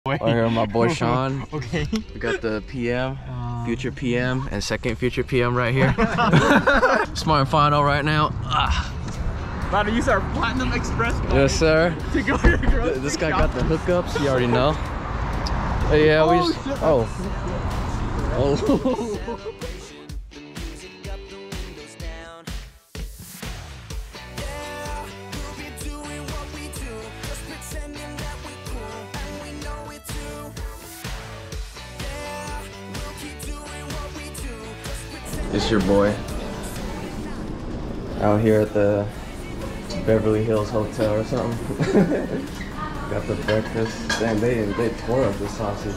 Right here with my boy Sean. Okay. We got the PM, future PM, and second future PM right here. Smart and final right now. About to use our Platinum Express card. Yes, sir. To go to your grocery This guy shop. got the hookups. You already know. Yeah, we just. Shit. Oh. Oh. It's your boy out here at the Beverly Hills Hotel or something. Got the breakfast. Damn, they tore up the sausage.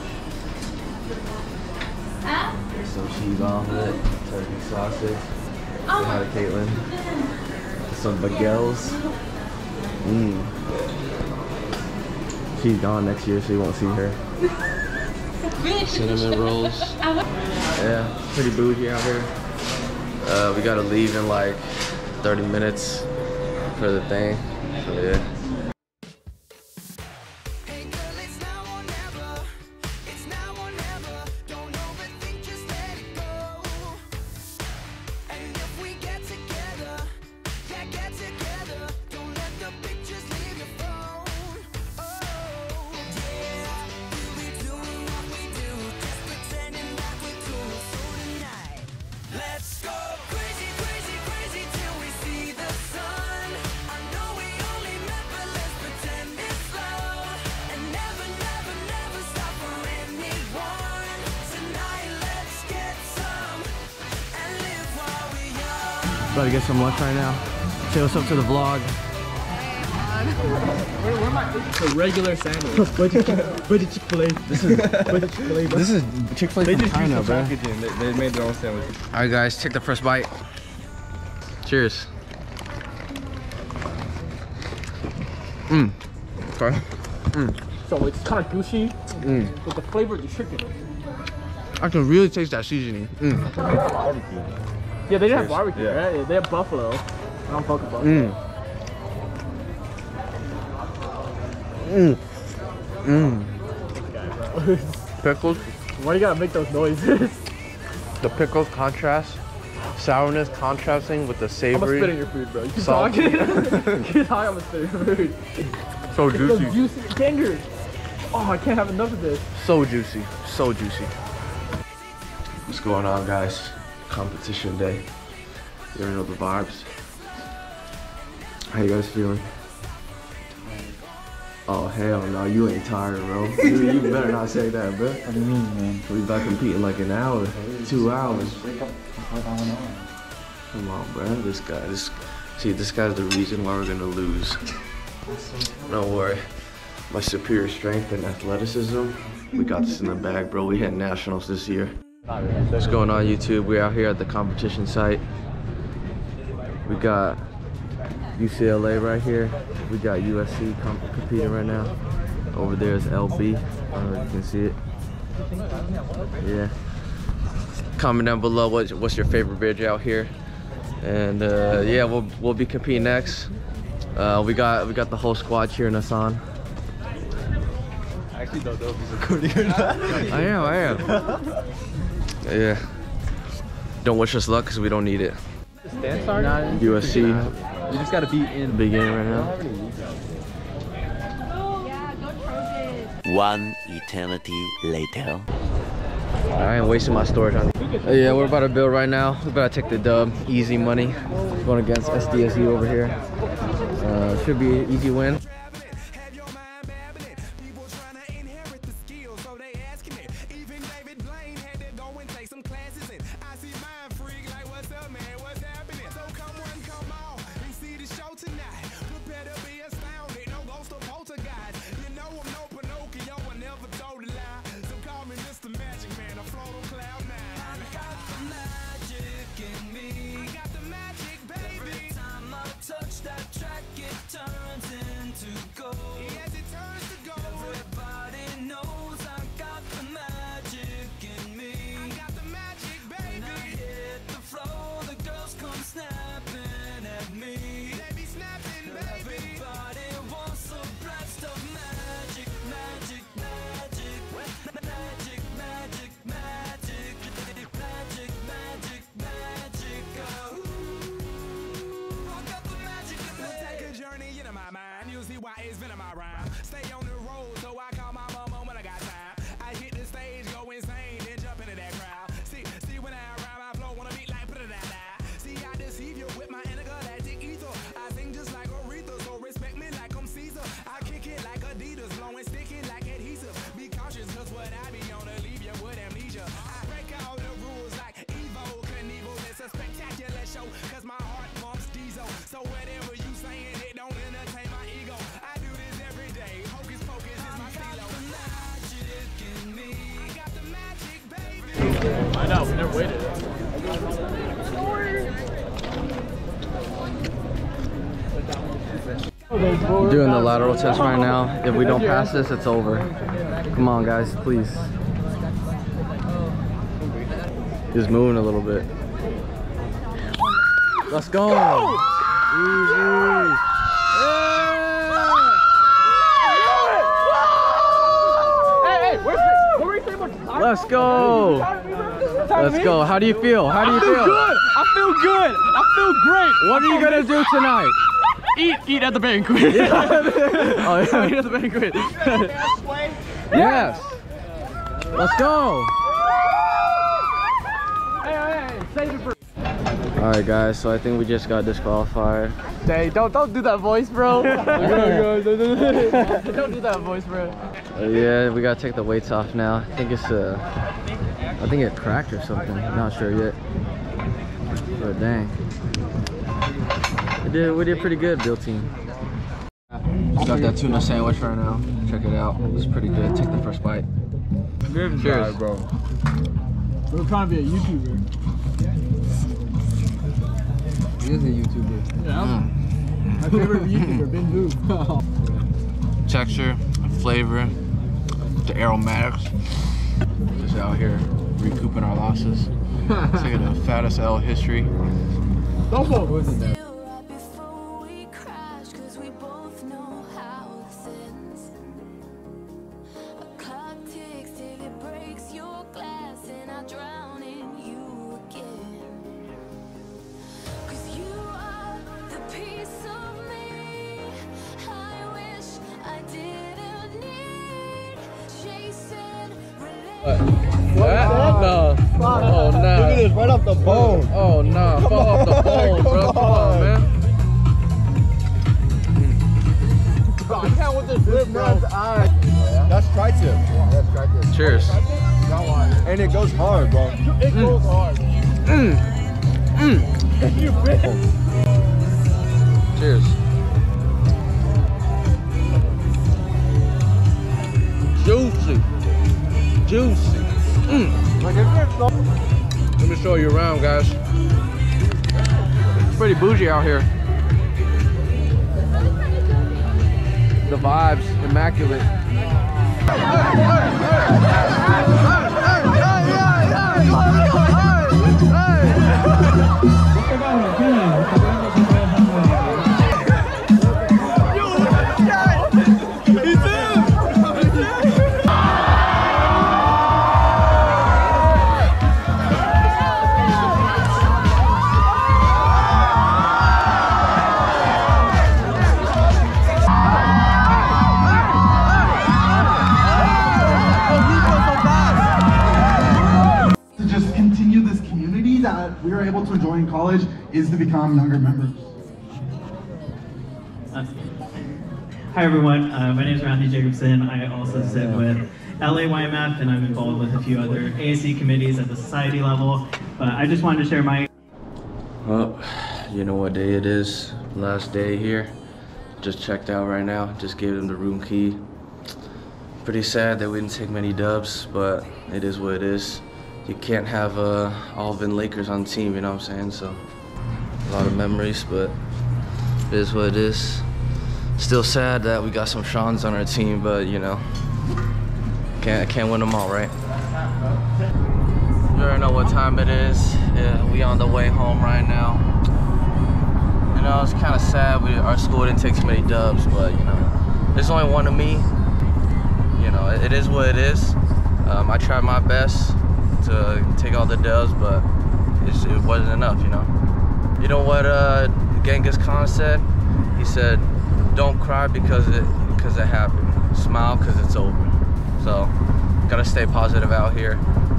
There's some cheese omelet, turkey sausage. Say hi to Caitlin. Some bagels. She's gone next year, so you won't see her. Cinnamon rolls. Yeah, pretty bougie out here. We gotta leave in like 30 minutes for the thing. So yeah. About to get some lunch right now. Say what's up to the vlog. Where am I? It's a regular sandwich. Budget Chick-fil-A. This is budget Chick-fil-A. This is Chick-fil-A from China, bro. They made their own sandwich. Alright guys, take the first bite. Cheers. Okay. So it's kind of goosey with the flavor of the chicken. I can really taste that seasoning. Barbecue. Yeah, they didn't have barbecue, right? They have buffalo. I don't fuck with buffalo. Pickles. Why do you gotta make those noises? The pickles contrast. Sourness contrasting with the I'm gonna savory. spit in your food, bro. You keep Salt. talking. Keep talking, I'm gonna spit in your food. So Those juicy. juicy tenders. Oh, I can't have enough of this. So juicy. So juicy. What's going on, guys? Competition day. You already know the vibes. How you guys feeling? Oh hell no, you ain't tired, bro. You better not say that, bro. What do you mean, man? We about competing like an hour, 2 hours. Wake up like I went on. Come on, bro. This guy's the reason why we're gonna lose. Don't worry. My superior strength and athleticism, we got this in the bag, bro. We hit nationals this year. What's going on, YouTube? We're out here at the competition site. We got UCLA right here. We got USC competing right now. Over there is LB. I don't know if you can see it. Yeah. Comment down below what's your favorite bridge out here. And yeah, we'll be competing next. We got the whole squad cheering us on. I actually don't know if he's recording or not. I am. Yeah. Don't wish us luck because we don't need it. Stance are USC. You just gotta be in. Beginning right now. One eternity later. I ain't wasting my storage on. Yeah, we're about to build right now. We're about to take the dub. Easy money. Going against SDSU over here. Should be an easy win. Touch that track, it turns into rhyme. Stay on the road, so I call my mama when I got time. I hit the stage, go insane, then jump into that crowd. See when I rhyme, I flow wanna beat like da-da-da-da. See, I deceive you with my intergalactic ether. I sing just like Aretha, so respect me like I'm Caesar. I kick it like Adidas, blowing sticky like adhesive. Be cautious, cause what I be on to leave you with amnesia. I break all the rules like Evo Knievel. It's a spectacular show, cause my heart pumps diesel. So whatever you saying, it don't entertain my ego. I do this every day, hocus pocus is my stilo. I got the magic, baby. I know, we never waited. We're doing the lateral test right now. If we don't pass this, it's over. Come on, guys, please. Just moving a little bit. Let's go. Easy. Let's go. Let's go. How do you feel? How do you feel? Good. I feel good. I feel great. What are you gonna do tonight? Eat at the banquet. Oh, yeah. Eat at the banquet. Yes. Let's go. Hey, save it for. All right, guys. So I think we just got disqualified. Hey, don't do that voice, bro. Don't do that voice, bro. Yeah, we gotta take the weights off now. I think it's I think it cracked or something. Not sure yet. But dang, we did pretty good, Bill team. Got that tuna sandwich right now. Check it out. It's pretty good. Take the first bite. Cheers, bro. We're trying to be a YouTuber. He is a YouTuber. Yeah. My favorite YouTuber, Ben Boo. Texture, flavor, the aromatics. Just out here recouping our losses. Taking the fattest L history. Don't fall. Who is it there? What? No. Oh, no. Look at this, right off the bone. Oh, no. Fall off the bone, bro. Come on, man. You can't with this lip, bro. That's tri-tip. That's tri-tip. Cheers. And it goes hard, bro. It goes hard. You bitch. Cheers. Juicy. Juicy. Let me show you around, guys. It's pretty bougie out here. The vibes, immaculate. We are able to enjoy in college is to become younger members. Hi everyone, my name is Matthew Jacobson. I also sit with LAYMF and I'm involved with a few other ASC committees at the society level. But I just wanted to share my... Well, you know what day it is. Last day here. Just checked out right now. Just gave them the room key. Pretty sad that we didn't take many dubs, but it is what it is. You can't have Alvin Lakers on the team, you know what I'm saying? So, a lot of memories, but it is what it is. Still sad that we got some Seans on our team, but you know, can't win them all, right? You already know what time it is. Yeah, we on the way home right now. You know, it's kind of sad. Our school didn't take too many dubs, but you know, there's only one of me. You know, it is what it is. I tried my best to take all the dubs, but it wasn't enough, you know. You know what Genghis Khan said? He said, "Don't cry because because it happened. Smile because it's over. So, gotta stay positive out here.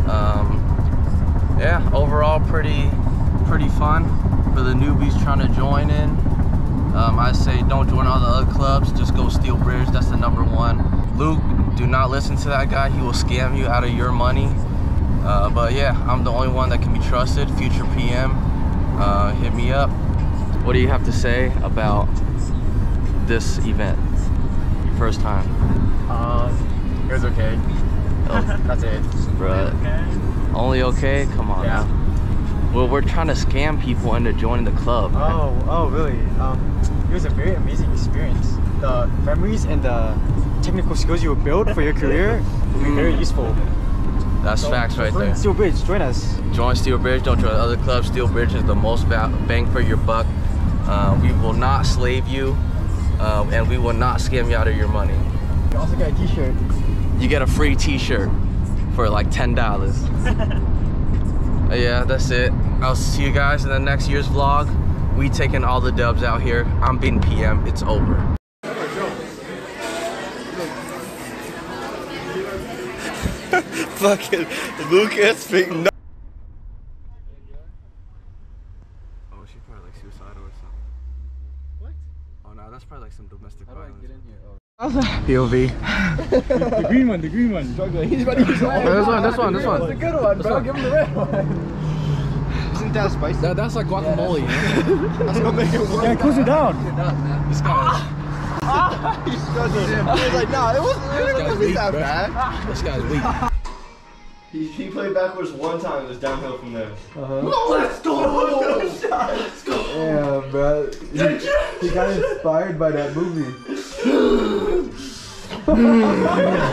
Yeah, overall pretty fun for the newbies trying to join in. I say don't join all the other clubs, just go Steel Bridge, that's the #1. Luke, do not listen to that guy, he will scam you out of your money. But yeah, I'm the only one that can be trusted, future PM, hit me up. What do you have to say about this event, your first time? It was okay. Oh, That's it. bruh. Only okay? Come on now. Well, we're trying to scam people into joining the club. Oh, really? It was a very amazing experience. The memories and the technical skills you will build for your career will be very useful. That's facts right there. Steel Bridge, join us. Join Steel Bridge, don't join other clubs. Steel Bridge is the most bang for your buck. We will not slave you, and we will not scam you out of your money. You also got a t-shirt. You get a free t-shirt for like $10. Yeah, that's it. I'll see you guys in the next year's vlog. We taking all the dubs out here. I'm being PM, it's over. Fucking Lucas being no. Oh, she probably like suicidal or something. What? Oh no, that's probably like some domestic violence. How do I get in here? POV. the green one. He's about to use all this one. That's the good one, bro. Give him the red one. Isn't that spicy? That's like guacamole. Yeah, that's gonna make it worse. Yeah, close it down. This guy. He was like, nah, it wasn't that bad. This guy's weak. He played backwards one time, it was downhill from there. Let's go! Let's go! Yeah, bro. He got inspired by that movie.